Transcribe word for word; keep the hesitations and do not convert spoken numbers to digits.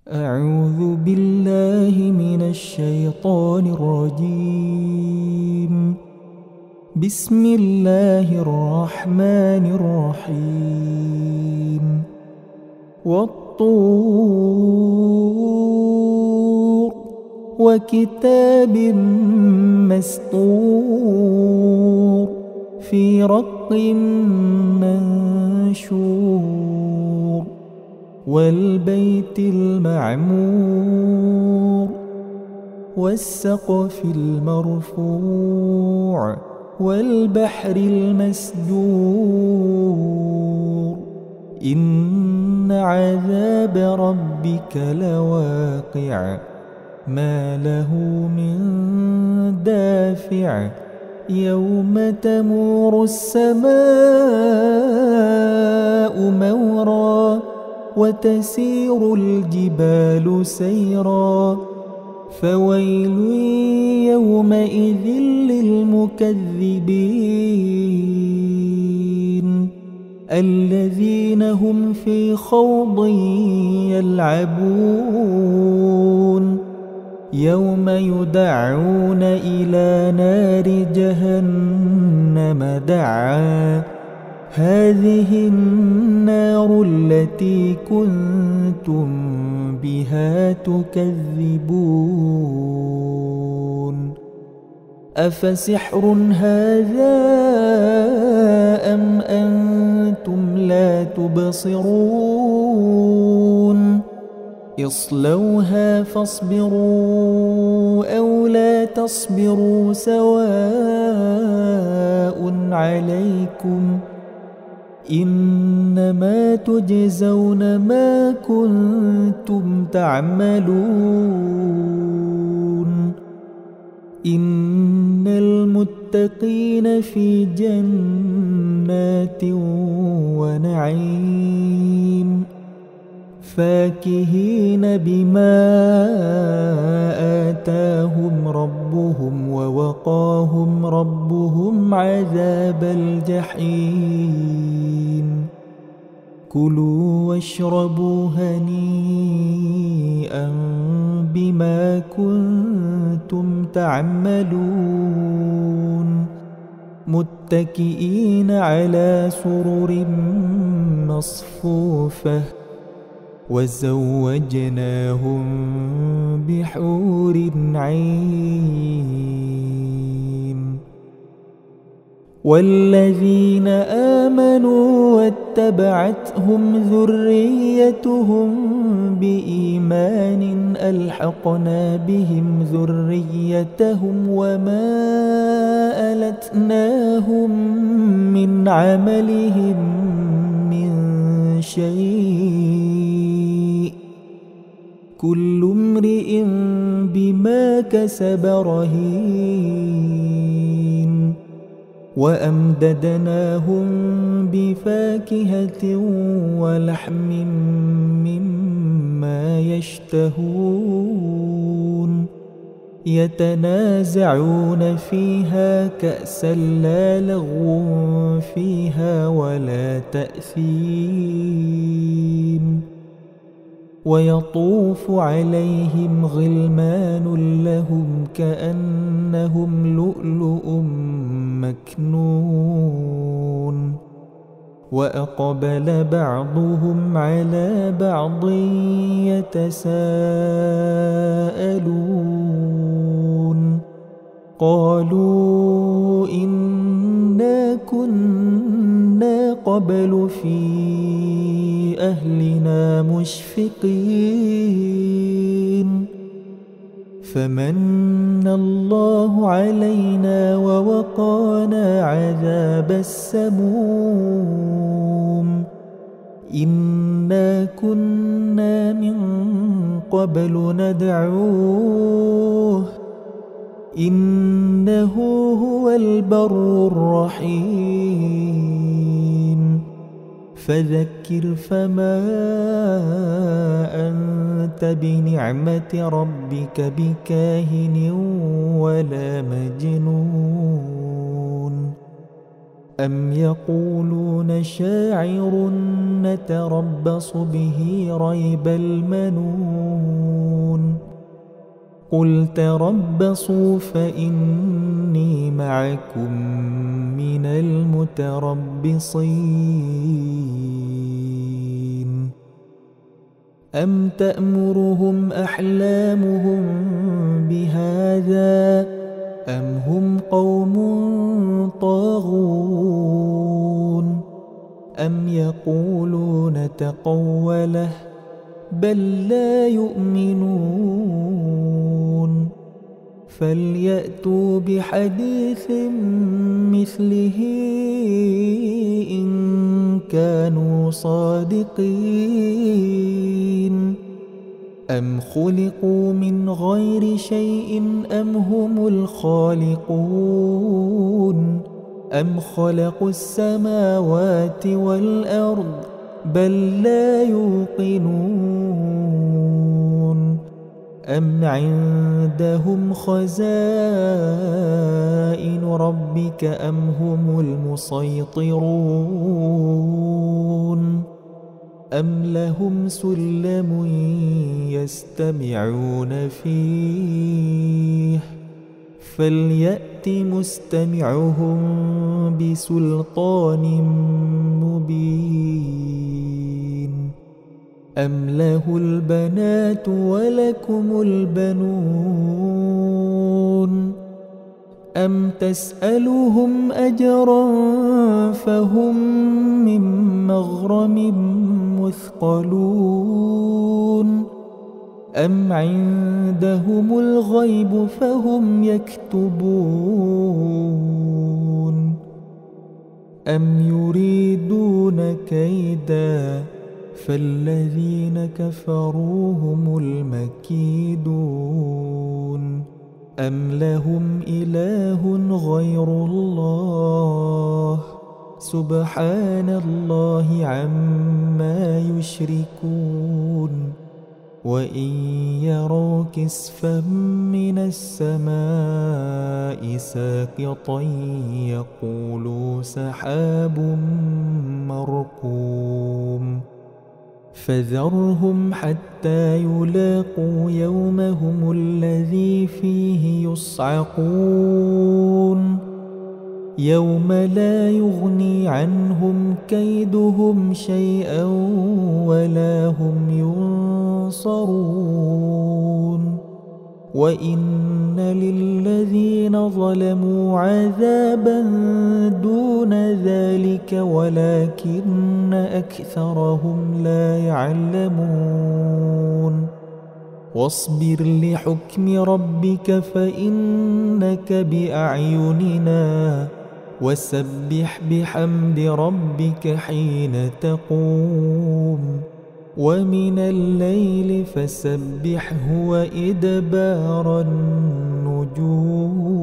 أعوذ بالله من الشيطان الرجيم. بسم الله الرحمن الرحيم. والطور وكتاب مسطور في رق منشور والبيت المعمور والسقف المرفوع والبحر المسجور إن عذاب ربك لواقع ما له من دافع يوم تمور السماء مورا وتسير الجبال سيرا فويل يومئذ للمكذبين الذين هم في خوض يلعبون يوم يدعون إلى نار جهنم دعا هذه النار التي كنتم بها تكذبون أفسحر هذا أم أنتم لا تبصرون اصلوها فاصبروا أو لا تصبروا سواء عليكم إنما تجزون ما كنتم تعملون إن المتقين في جنات ونعيم فاكهين بما آتاهم ربهم ووقاهم ربهم عذاب الجحيم كلوا واشربوا هنيئا بما كنتم تعملون متكئين على سرر مصفوفة وزوجناهم بحور عين والذين آمنوا واتبعتهم ذريتهم بإيمان ألحقنا بهم ذريتهم وما ألتناهم من عملهم من شيء كل امرئ بما كسب رهين وأمددناهم بفاكهة ولحم مما يشتهون يتنازعون فيها كأسا لا لغو فيها ولا تأثيم ويطوف عليهم غلمان لهم كأنهم لؤلؤ مكنون وأقبل بعضهم على بعض يتساءلون قالوا إنا كنا قبل في أهلنا مشفقين فمن الله علينا ووقانا عذاب السموم إنا كنا من قبل ندعوه إنه هو البر الرحيم فذكر فما أنت بنعمة ربك بكاهن ولا مجنون أم يقولون شاعر نتربص به ريب المنون قل تربصوا فإني معكم من المتربصين أم تأمرهم أحلامهم بهذا أم هم قوم طاغون أم يقولون تقوله بل لا يؤمنون فليأتوا بحديث مثله إن كانوا صادقين أم خلقوا من غير شيء أم هم الخالقون أم خلقوا السماوات والأرض بل لا يوقنون أم عندهم خزائن ربك أم هم المسيطرون أم لهم سلم يستمعون فيه فليأت مستمعهم بسلطان مبين أم له البنات ولكم البنون أم تسألهم أجرا فهم من مغرم مثقلون أم عندهم الغيب فهم يكتبون أم يريدون كيدا فالذين كفروا هم المكيدون أم لهم إله غير الله سبحان الله عما يشركون وإن يروا كسفا من السماء ساقطا يقولوا سحاب مركوم فذرهم حتى يلاقوا يومهم الذي فيه يصعقون يوم لا يغني عنهم كيدهم شيئا ولا هم ينصرون وإن للذين ظلموا عذابا دون ذلك ولكن أكثرهم لا يعلمون واصبر لحكم ربك فإنك بأعيننا وسبح بحمد ربك حين تقوم ومن الليل فسبحه وإدبار النجوم